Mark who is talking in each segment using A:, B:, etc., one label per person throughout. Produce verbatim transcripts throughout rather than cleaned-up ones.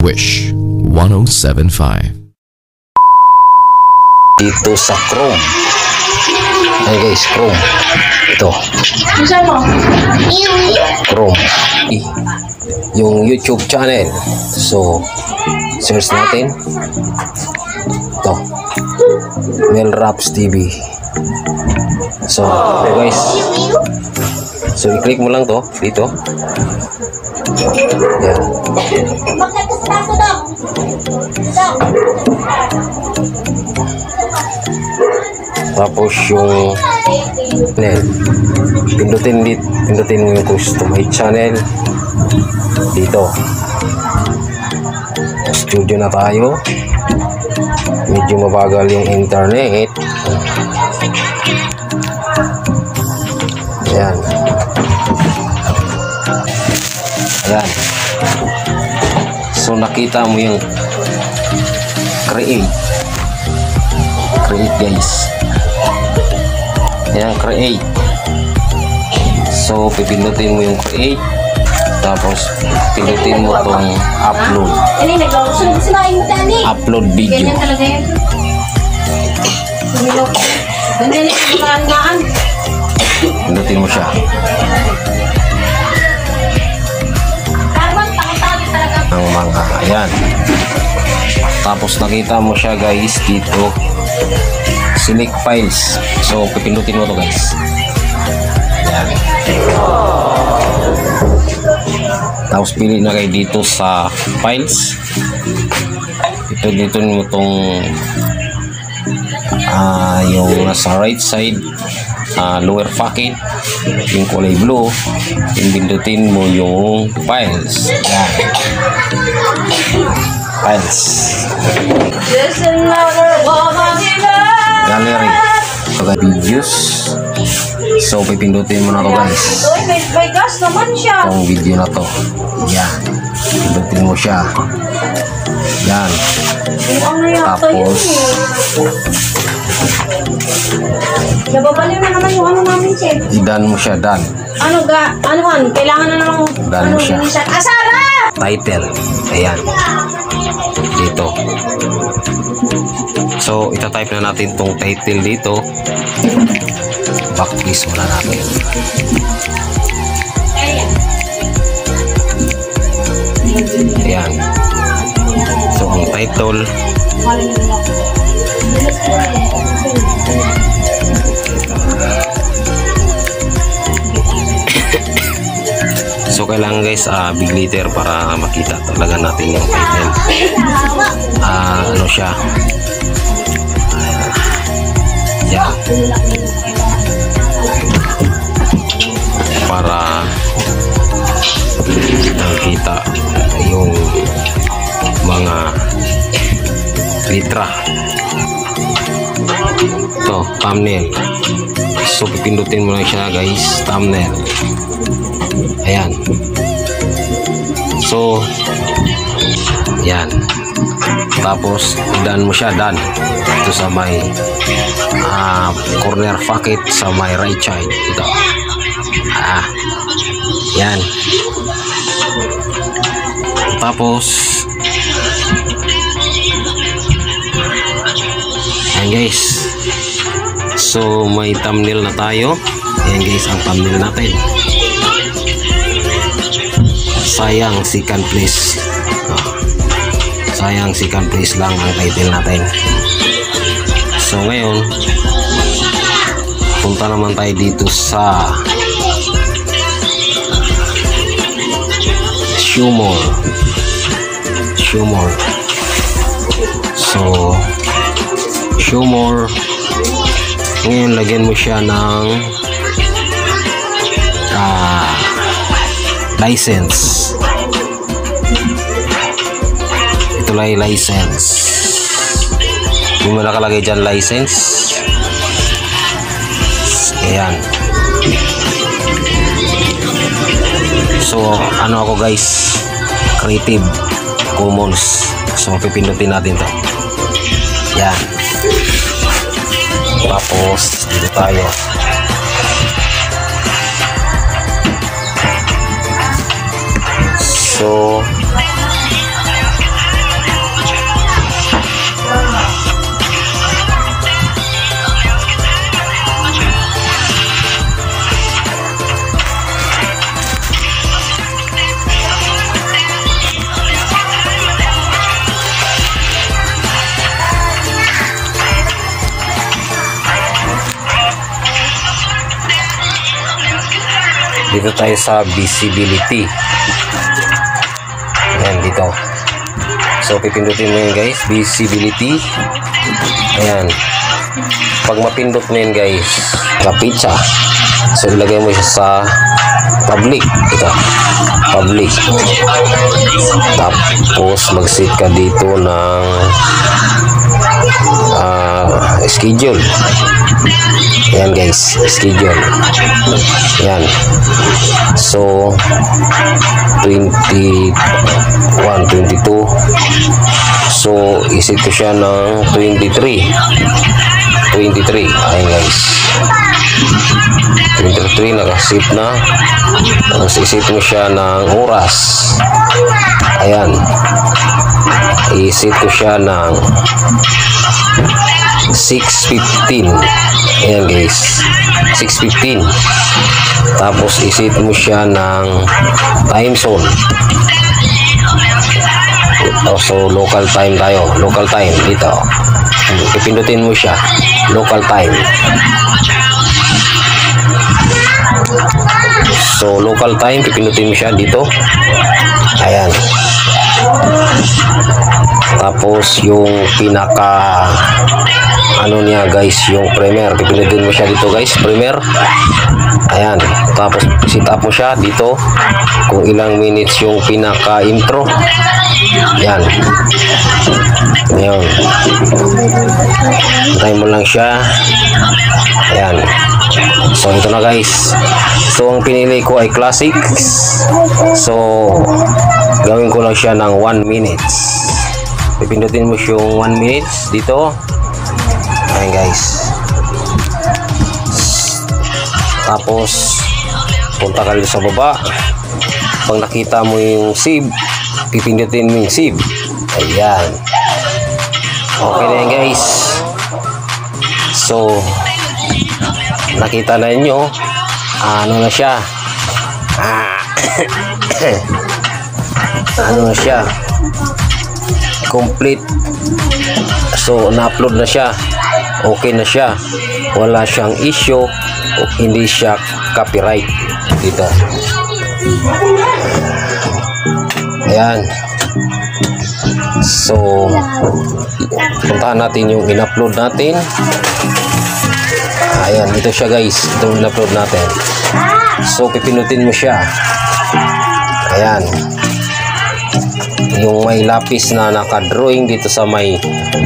A: Wish one oh seven point five.
B: Dito sa Chrome. Ayan guys, Chrome. Ito. Chrome. Yung YouTube channel. So, search natin. Ito. Mel Raps T V. So, ito guys. So, i-click mo lang to dito. Ayan. Tapos yung Nel, pindutin dit, pindutin mo yung customize channel dito. Studio na tayo. Medyo mabagal yung internet. Ayan. Ayan. So nakita mo yung create. Create guys. Ayan, create. So pipindutin mo yung create. Tapos pindutin mo tong upload. Upload video. Pindutin mo siya. Ang mga, ayan. Tapos nakita mo siya guys dito. Select files. So pipindutin mo to guys. Ayan. Tapos pili na kayo dito sa files. Ito dito mo tong uh, yung nasa right side, uh, lower pocket, yung kulay blue. Yung pindutin mo yung files. Ayan. Files. Gallery. Pagka videos. So pipindutin mo na to guys. Itong video na to. Yan. Pindutin mo siya. Yan. Tapos
C: nababaliw na naman yung ano namin, Chef.
B: i-done mo siya. Done.
C: Ano ga? Ano han? Kailangan na naman
B: done mo siya.
C: Asara!
B: Title. Ayan. Dito. So itatype na natin tong title dito. Backlist muna natin. Ayan. So ang title, so kailangan guys uh, big letter para makita talaga natin yung title. Uh, ano siya? Uh, yeah. Para nakita yung mga litra. Ito, thumbnail. So pipindutin mo lang siya guys, thumbnail. Ayan. So yan. Tapos done mo siya, done. Ito sa may uh, corner pocket sa may right side. Ito. Ah. Yan. Tapos ayan guys. So may thumbnail na tayo. Ayan guys ang thumbnail natin. Sayang second place. Oh. Sayang second place lang ang title natin. So ngayon punta naman tayo dito sa show more. Show more. So show more. Ngayon lagyan mo siya ng uh, license. Ito lang license. Yung mo nakalagay dyan license. Ayan. So ano ako guys, Creative Commons. So pipindutin natin to. Yan. Tapos dito tayo. So Dito tayo sa visibility. Ayan, dito. So, pipindutin mo yun guys, visibility. Ayan. Pag mapindot mo yun guys, kapitsa. So, ilagay mo siya sa public. Ito, public. Tapos, mag-set ka dito ng uh, schedule. Ayan guys, schedule. Ayan. So, twenty-one, twenty-two. So, isit ko siya ng twenty-three. twenty-three. Ayan guys. twenty-three, nakasit na. Tapos isit mo siya ng oras. Ayan. Isit ko siya ng six fifteen. Ayan guys, six fifteen. Tapos isit mo siya ng time zone. Oh, so local time tayo, local time dito. Ipindutin mo siya, local time. So local time, pipindutin mo siya dito. Ayan. Tapos yung pinaka ano niya guys, yung primer, pipindutin mo siya dito guys, primer. Ayan. Tapos sit up mo siya dito kung ilang minutes yung pinaka intro. Ayan. Ayan. Antayin mo lang siya. Ayan. So ito na guys. So ang pinili ko ay classics. So gawin ko lang siya ng one minutes. Pipindutin mo yung one minutes dito. Ayan guys. Tapos punta ka dito sa baba. Pag nakita mo yung save, pipindutin mo yung save. Ayan. Okay na yan guys. So nakita na ninyo, ano na siya, ah, ano na siya, complete. So na-upload na siya, okay na siya, wala siyang issue, hindi siya copyright dito. Ayan. So puntahan natin yung in-upload natin. Ayan, ito siya guys, itong in-upload natin. So pipinutin mo siya. Ayan, yung may lapis na nakadrawing dito sa may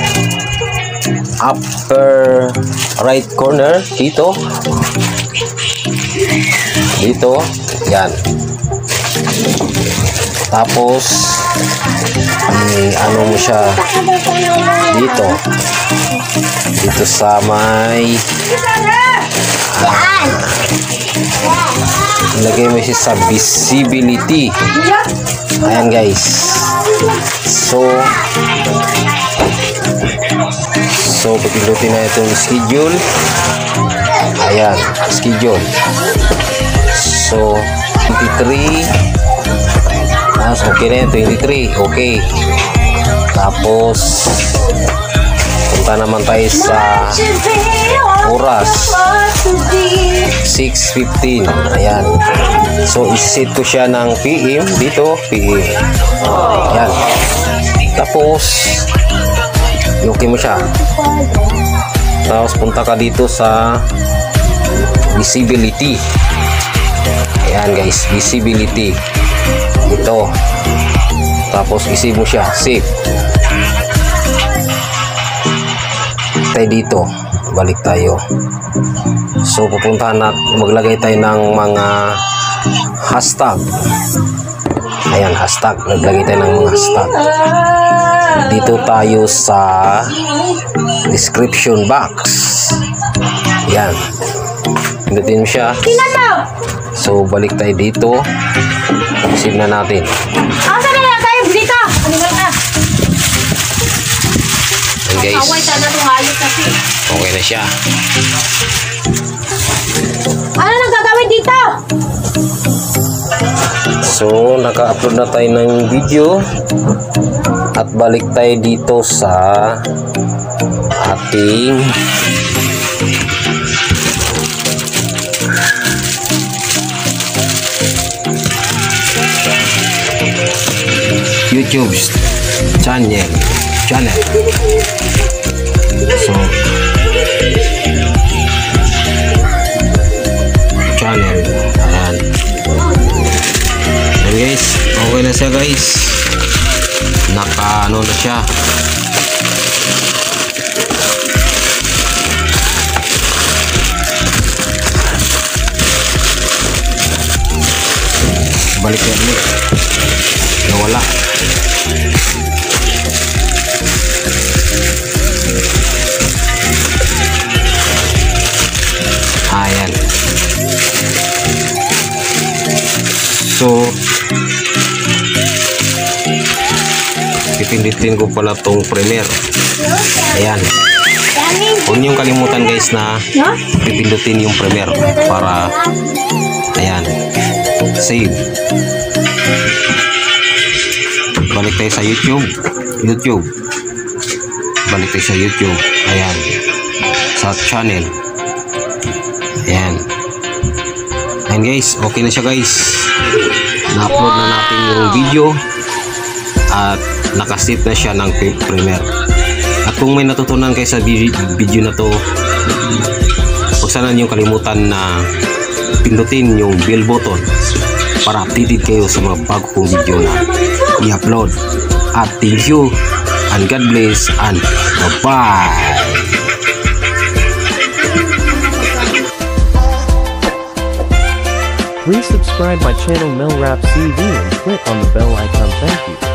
B: upper right corner dito, dito. Yan. Tapos i ano mo siya dito, dito sa may ah, ilagay mo siya sa visibility. Ayan guys. So so pipindutin na itong schedule. Ayan, schedule. So twenty-three. Tapos okay na yan, twenty-three. Okay. Tapos punta naman tayo sa oras, six fifteen. Ayan. So iset ko siya ng P M dito, P M. Ayan. Tapos okay mo siya. Tapos punta ka dito sa visibility. Ayan guys, visibility. Ito. Tapos isave mo siya, save. Tayo dito, balik tayo. So pupuntahan natin, maglagay tayo ng mga hashtag. Ayan, hashtag, naglagay tayo ng mga hashtag. Dito tayo sa description box. Ayan, pindutin mo siya. So balik tayo dito, save na natin.
C: Asa na lang tayo dito? Ano ba na?
B: And guys,
C: away ta na tong ayos kasi.
B: okay na siya.
C: Ano nang gagawin dito?
B: So naka-upload na tayo ng video at balik tayo dito sa ating YouTube channel channel so channel ayan. Ayan guys, okay na siya guys, naka ano na siya. Balik na ulit, nawala. Ayan. So pipindutin ko pala tong Premiere. Ayan, huwag niyong kalimutan guys na pipindutin yung Premiere para ayan, save. Balik tayo sa YouTube. YouTube. Balik tayo sa YouTube. Ayan. Sa channel. Ayan. Ayan guys. Okay na siya guys. Na-upload na natin yung video. At nakasave na siya ng Premiere. At kung may natutunan kayo sa video na to, huwag sana niyong kalimutan na pindutin yung bell button para updated kayo sa mga bago kong video na i-upload. At thank you and God bless and bye-bye.
D: Please subscribe my channel Melrap C V and click on the bell icon. Thank you.